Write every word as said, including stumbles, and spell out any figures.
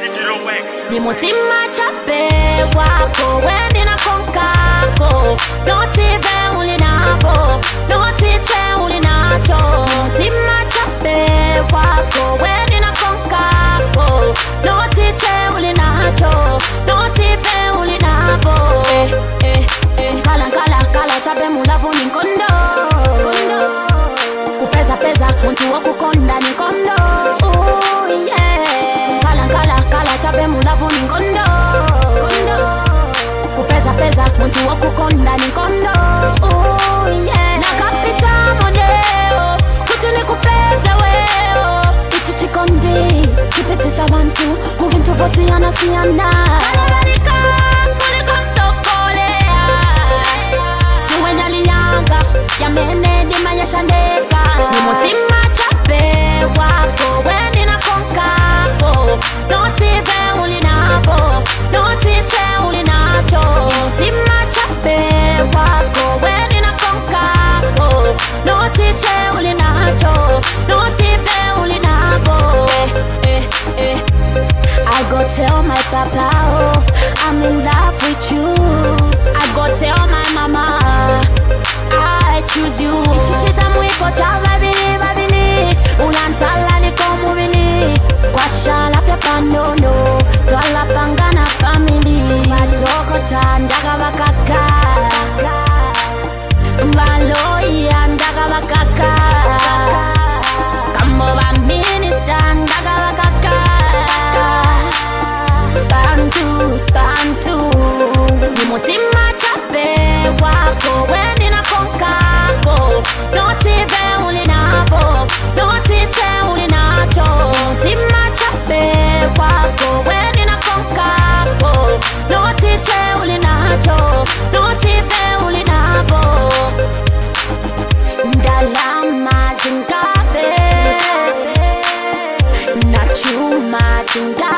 Ni mutima chape wako wendi na konkako. Notive ulinapo, notiche ulinacho. Mutima chape wako wendi na konkako. Notiche ulinacho, notive ulinapo. Eh, eh, eh. Kala kala kala chape mulavu ni kondo. Kupeza peza muntu wa kukonda ni kondo. Oh yeah. Kala kala kala chape mulavu ni kondo. Kupeza peza muntu wa kukonda ni kondo. Oh yeah. Na kapita moneo kutuni kupeza weo. Ichi chikondi kipitisa wantu moving to vosi anasiana. Kalabarika kuliko sokolea. Tuwenya linyanga ya mene dima ya shandeka. Ni mutima chape wako wendi na konkako. Notive ulinapo, notiche ulinacho. Mutima chape wako wendi na konkako. Notiche ulinacho, notive ulinapo. Eh, eh, eh. I go tell my papa, oh, I'm in love with you. I go tell my mama, I choose you. Ichichita mwiko cha babili babili. Ulantala liko mubili. Kwa shala pya pandono. Twala pangana family. Matoko tandaga bakaka. Mbalo ya ndaga bakaka. Kambo ba minister ndaga bakaka. Bantu, bantu. Ni mutima chape wako wendi na konkako. Notive ulinapo, notiche ulinacho. Mutima chape wako wendi na konkako. Notiche ulinacho, notive ulinapo. Ndalama zingabe na chuma zingabe.